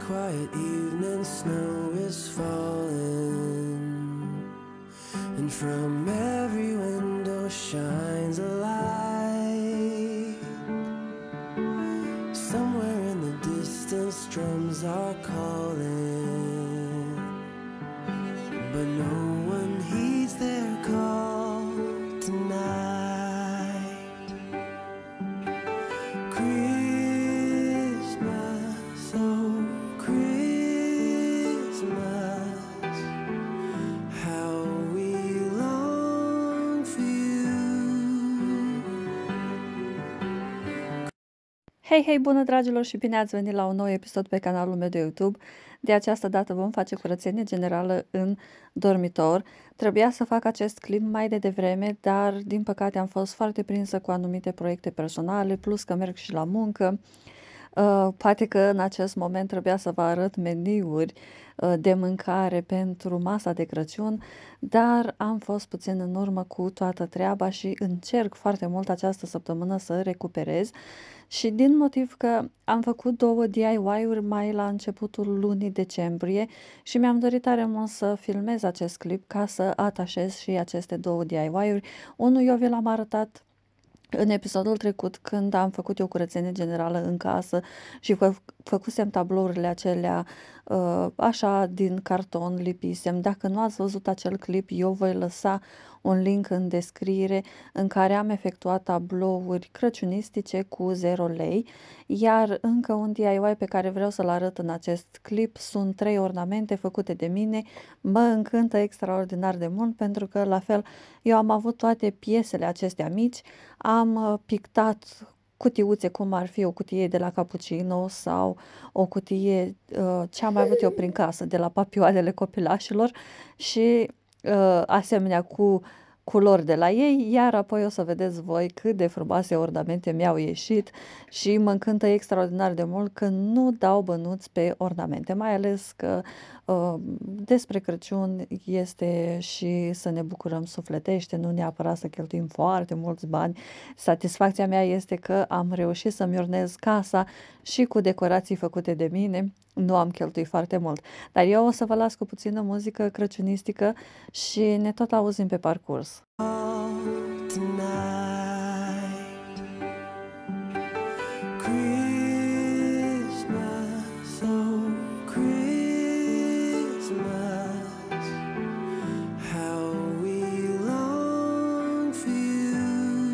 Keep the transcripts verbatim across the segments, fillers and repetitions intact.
quiet evening, snow is falling, and from every window shines a light. Somewhere in the distance drums are calling, but no one heeds their call tonight. Christmas, oh Christmas, how we long for you. Hei, hei, bună dragilor și bine ați venit la un nou episod pe canalul meu de YouTube. De această dată vom face curățenie generală în dormitor. Trebuia să fac acest clip mai de devreme, dar din păcate am fost foarte prinsă cu anumite proiecte personale, plus că merg și la muncă. Uh, poate că în acest moment trebuia să vă arăt meniuri uh, de mâncare pentru masa de Crăciun, dar am fost puțin în urmă cu toată treaba și încerc foarte mult această săptămână să recuperez. Și din motiv că am făcut două D I Y-uri mai la începutul lunii decembrie și mi-am dorit tare mult să filmez acest clip ca să atașez și aceste două D I Y-uri. Unul eu vi l-am arătat în episodul trecut, când am făcut eu curățenie generală în casă și fă, făcusem tablourile acelea uh, așa din carton, lipisem. Dacă nu ați văzut acel clip, eu voi lăsa un link în descriere în care am efectuat tablouri crăciunistice cu zero lei, iar încă un D I Y pe care vreau să-l arăt în acest clip sunt trei ornamente făcute de mine. Mă încântă extraordinar de mult pentru că la fel eu am avut toate piesele acestea mici, am uh, pictat cutiuțe, cum ar fi o cutie de la Cappuccino sau o cutie uh, ce am mai avut eu prin casă, de la papioanele copilașilor și uh, asemenea cu culori de la ei, iar apoi o să vedeți voi cât de frumoase ornamente mi-au ieșit și mă încântă extraordinar de mult că nu dau bănuți pe ornamente, mai ales că uh, despre Crăciun este și să ne bucurăm sufletește, nu neapărat să cheltuim foarte mulți bani. Satisfacția mea este că am reușit să-mi ornez casa și cu decorații făcute de mine, nu am cheltuit foarte mult. Dar eu o să vă las cu puțină muzică crăciunistică și ne tot auzim pe parcurs. Tonight, Christmas, oh Christmas, how we long for you.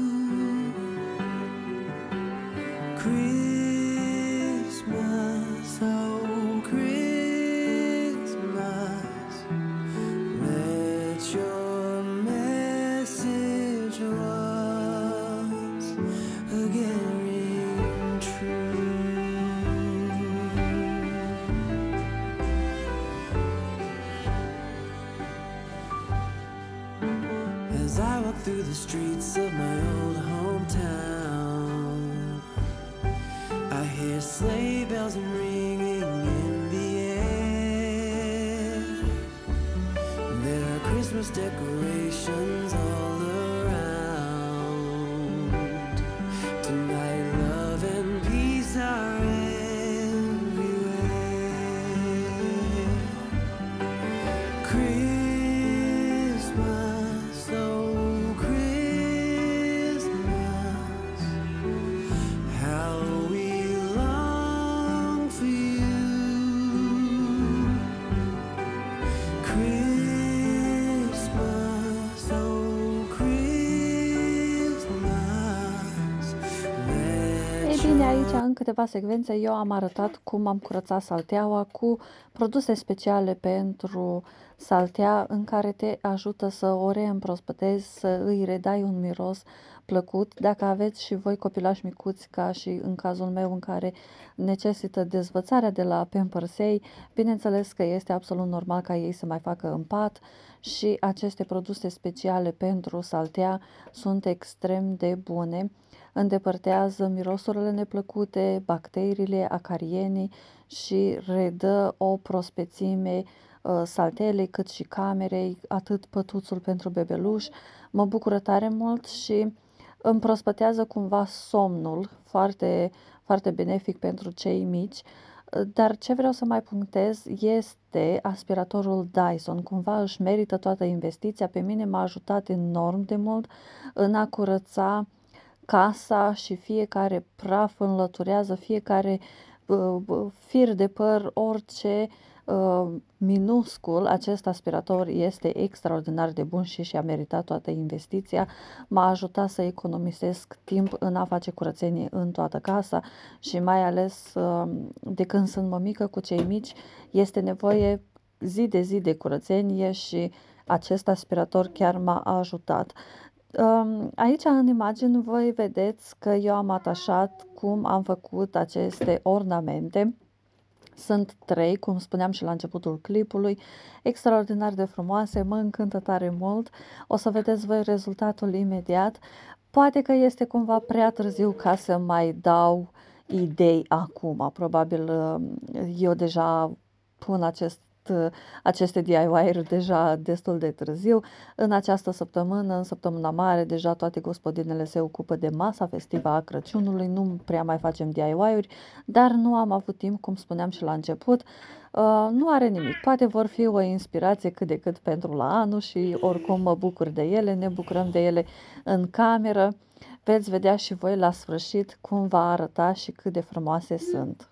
Christmas, oh Christmas, let your message once again ring true. As I walk through the streets of my old hometown, I hear sleigh bells and ringing in the air. There are Christmas decorations all around. Tonight love and peace are everywhere. Christmas, oh Christmas, how we long for you. Christmas, oh Christmas, let Ei bine, aici în câteva secvențe eu am arătat cum am curățat salteaua cu produse speciale pentru saltea în care te ajută să o reîmprospătezi, să îi redai un miros plăcut. Dacă aveți și voi copilași micuți, ca și în cazul meu, în care necesită dezvățarea de la Pampersei, bineînțeles că este absolut normal ca ei să mai facă în pat și aceste produse speciale pentru saltea sunt extrem de bune. Îndepărtează mirosurile neplăcute, bacteriile, acarienii și redă o prospețime uh, saltelei cât și camerei, atât pătuțul pentru bebeluș. Mă bucură tare mult și îmi prospătează cumva somnul, foarte, foarte benefic pentru cei mici. Dar ce vreau să mai punctez este aspiratorul Dyson. Cumva își merită toată investiția. Pe mine m-a ajutat enorm de mult în a curăța casa și fiecare praf înlăturează, fiecare uh, fir de păr, orice uh, minuscul. Acest aspirator este extraordinar de bun și și-a meritat toată investiția. M-a ajutat să economisesc timp în a face curățenie în toată casa și mai ales uh, de când sunt mămică cu cei mici, este nevoie zi de zi de curățenie și acest aspirator chiar m-a ajutat. Aici în imagini voi vedeți că eu am atașat cum am făcut aceste ornamente. Sunt trei, cum spuneam și la începutul clipului, extraordinar de frumoase, mă încântă tare mult. O să vedeți voi rezultatul imediat. Poate că este cumva prea târziu ca să mai dau idei acum. Probabil eu deja pun acest aceste D I Y-uri deja destul de târziu. În această săptămână, în săptămâna mare, deja toate gospodinele se ocupă de masa festivă a Crăciunului, nu prea mai facem D I Y-uri, dar nu am avut timp, cum spuneam și la început. Uh, nu are nimic, poate vor fi o inspirație cât de cât pentru la anul și oricum mă bucur de ele, ne bucurăm de ele în cameră. Veți vedea și voi la sfârșit cum va arăta și cât de frumoase sunt.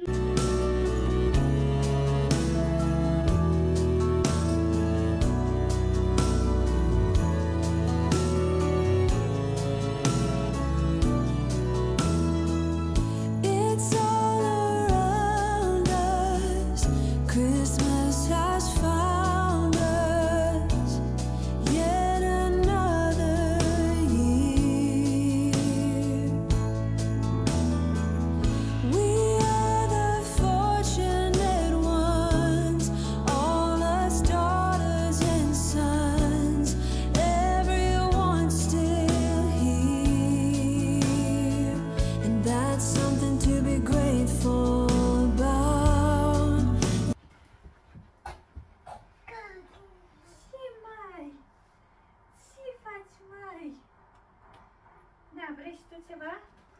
Vrei și tu ceva?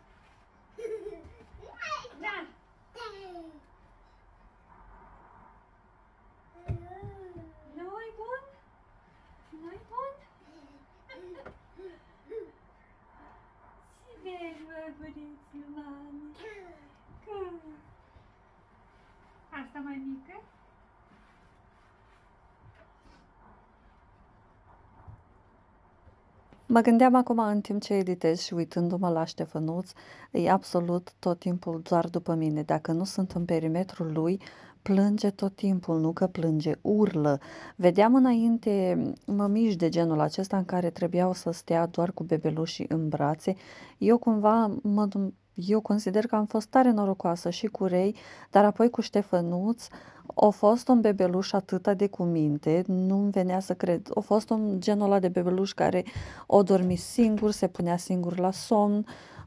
Da! Nu-i bun? Nu-i bun? Ce vezi, mă, bunițul, mami? Cum? Asta mai mică? Mă gândeam acum în timp ce editez și uitându-mă la Ștefănuț, e absolut tot timpul doar după mine. Dacă nu sunt în perimetrul lui, plânge tot timpul, nu că plânge, urlă. Vedeam înainte mămiși de genul acesta în care trebuiau să stea doar cu bebelușii în brațe. Eu cumva mă, eu consider că am fost tare norocoasă și cu Rei, dar apoi cu Ștefănuț. A fost un bebeluș atâta de cuminte, nu-mi venea să cred. A fost un genul ăla de bebeluș care o dormi singur, se punea singur la somn,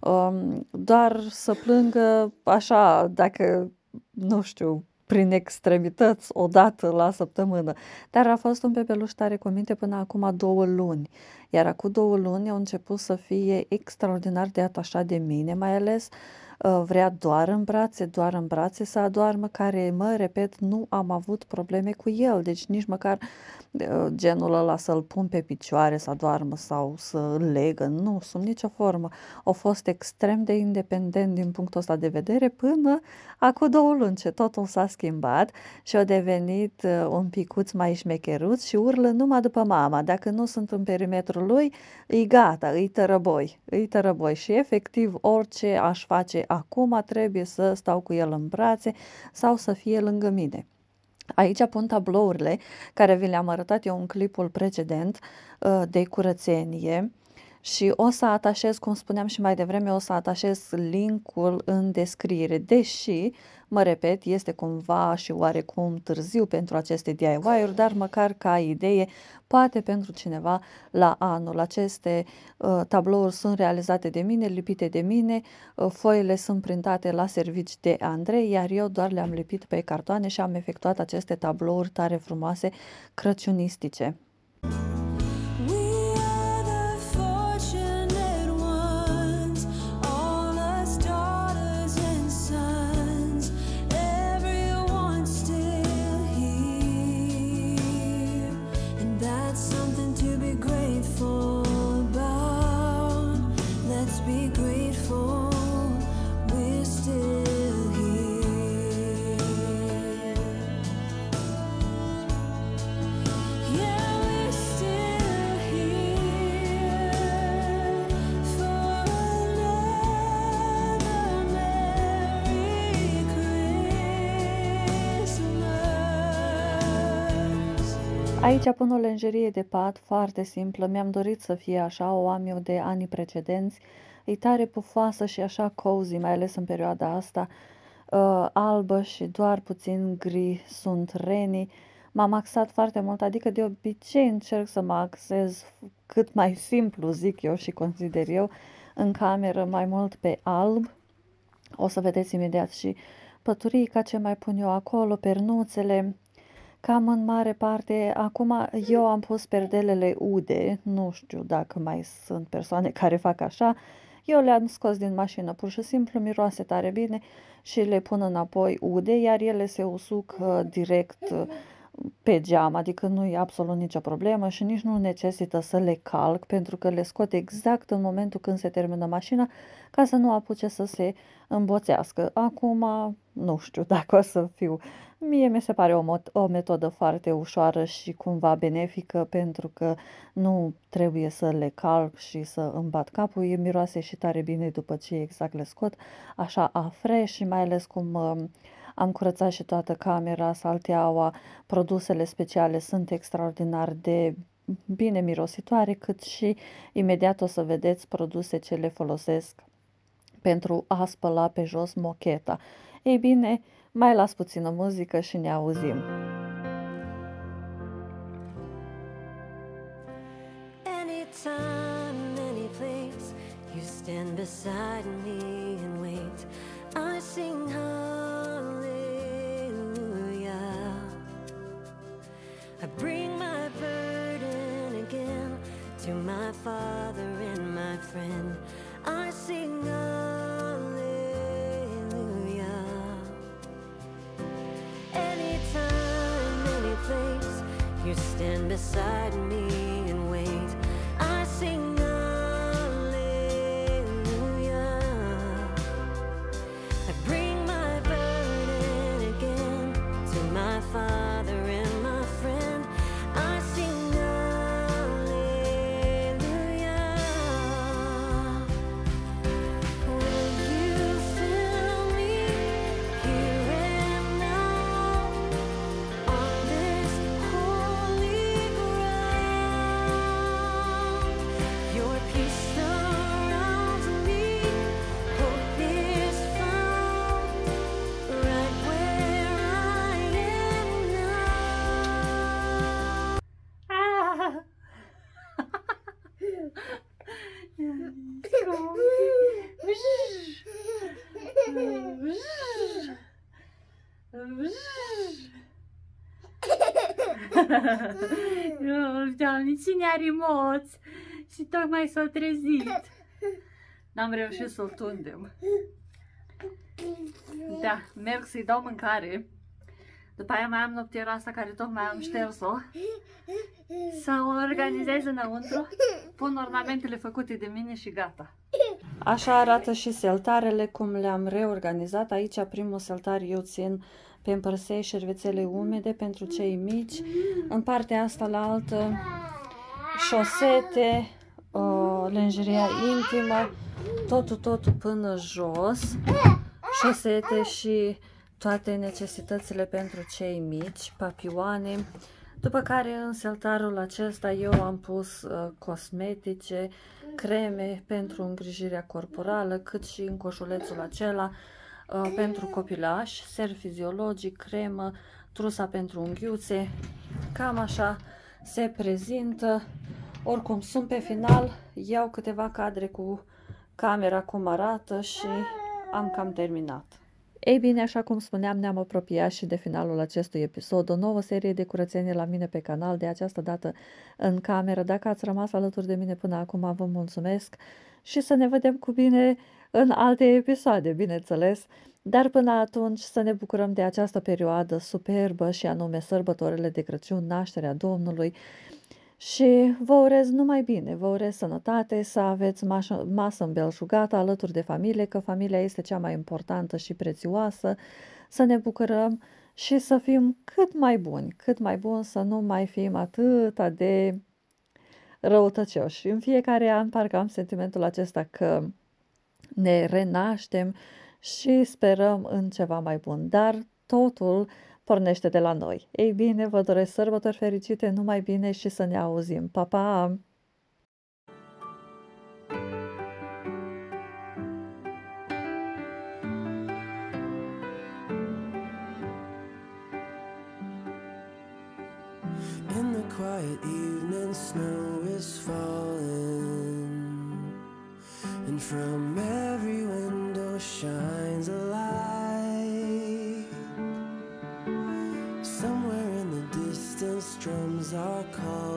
um, doar să plângă așa, dacă, nu știu, prin extremități, o dată la săptămână. Dar a fost un bebeluș tare cu minte până acum două luni. Iar acum două luni au început să fie extraordinar de atașat de mine, mai ales vrea doar în brațe, doar în brațe să adoarmă, care, mă repet, nu am avut probleme cu el, deci nici măcar genul ăla să-l pun pe picioare să adoarmă sau să îl legă, nu, sub nicio formă. A fost extrem de independent din punctul ăsta de vedere până acum două luni, ce totul s-a schimbat și a devenit un picuț mai șmecheruț și urlă numai după mama. Dacă nu sunt în perimetrul lui, e gata, îi tărăboi, îi tărăboi și efectiv orice aș face acum trebuie să stau cu el în brațe sau să fie lângă mine. Aici pun tablourile care vi le-am arătat eu în clipul precedent de curățenie și o să atașez, cum spuneam și mai devreme, o să atașez linkul în descriere, deși, mă repet, este cumva și oarecum târziu pentru aceste D I Y-uri, dar măcar ca idee, poate pentru cineva la anul. Aceste uh, tablouri sunt realizate de mine, lipite de mine, uh, foile sunt printate la servici de Andrei, iar eu doar le-am lipit pe cartoane și am efectuat aceste tablouri tare frumoase crăciunistice. Aici pun o lenjerie de pat foarte simplă, mi-am dorit să fie așa, o am eu de anii precedenți. E tare pufoasă și așa cozy, mai ales în perioada asta, uh, albă și doar puțin gri sunt renii. M-am axat foarte mult, adică de obicei încerc să mă axez cât mai simplu, zic eu și consider eu, în cameră mai mult pe alb. O să vedeți imediat și păturica ce mai pun eu acolo, pernuțele, cam în mare parte. Acum eu am pus perdelele ude, nu știu dacă mai sunt persoane care fac așa. Eu le-am scos din mașină, pur și simplu, miroase tare bine și le pun înapoi ude, iar ele se usuc uh, direct uh, pe geam, adică nu e absolut nicio problemă și nici nu necesită să le calc, pentru că le scot exact în momentul când se termină mașina, ca să nu apuce să se îmboțească. Acum, nu știu dacă o să fiu... Mie mi se pare o, o metodă foarte ușoară și cumva benefică, pentru că nu trebuie să le calc și să îmi bat capul. E miroase și tare bine după ce exact le scot, așa a fresh, și mai ales cum uh, am curățat și toată camera, salteaua, produsele speciale sunt extraordinar de bine mirositoare, cât și imediat o să vedeți produse ce le folosesc pentru a spăla pe jos mocheta. Ei bine, mai las puțină muzică și ne auzim. Anytime, any place, you stand beside me and wait. I sing hallelujah. I bring my burden again to my Father and my friend. I sing hallelujah. Anytime, any place, you stand beside me and wait. I sing hallelujah. I bring my burden again to my Father and my friend. I sing hallelujah. Will you fill me here and now on this holy ground? Your peace surrounds me, hope is found right where I am now. Ah! Doamne, cine are moți? Și tocmai s-a trezit. N-am reușit să-l tundem. Da, merg să-i dau mâncare. După aia mai am noptiera asta care tocmai am șters-o. Să o organizez înăuntru. Pun ornamentele făcute de mine și gata. Așa arată și seltarele, cum le-am reorganizat. Aici primul seltar eu țin pe împărsei șervețele umede pentru cei mici. În partea asta la altă șosete, uh, lenjeria intimă, totul, totul până jos, șosete și toate necesitățile pentru cei mici, papioane. După care în seltarul acesta eu am pus uh, cosmetice, creme pentru îngrijirea corporală, cât și în coșulețul acela uh, pentru copilaș, ser fiziologic, cremă, trusa pentru unghiuțe. Cam așa se prezintă. Oricum sunt pe final, iau câteva cadre cu camera cum arată și am cam terminat. Ei bine, așa cum spuneam, ne-am apropiat și de finalul acestui episod, o nouă serie de curățenie la mine pe canal, de această dată în cameră. Dacă ați rămas alături de mine până acum, vă mulțumesc și să ne vedem cu bine în alte episoade, bineînțeles. Dar până atunci să ne bucurăm de această perioadă superbă și anume sărbătorile de Crăciun, nașterea Domnului. Și vă urez numai bine, vă urez sănătate, să aveți masă, masă îmbelșugată alături de familie, că familia este cea mai importantă și prețioasă, să ne bucurăm și să fim cât mai buni, cât mai buni, să nu mai fim atât de răutăcioși. În fiecare an parcă am sentimentul acesta că ne renaștem și sperăm în ceva mai bun, dar totul pornește de la noi. Ei bine, vă doresc sărbători fericite, numai bine și să ne auzim. Pa, pa! In the quiet evening, snow is falling, and from every window shines a light. Somewhere in the distance, drums are calling.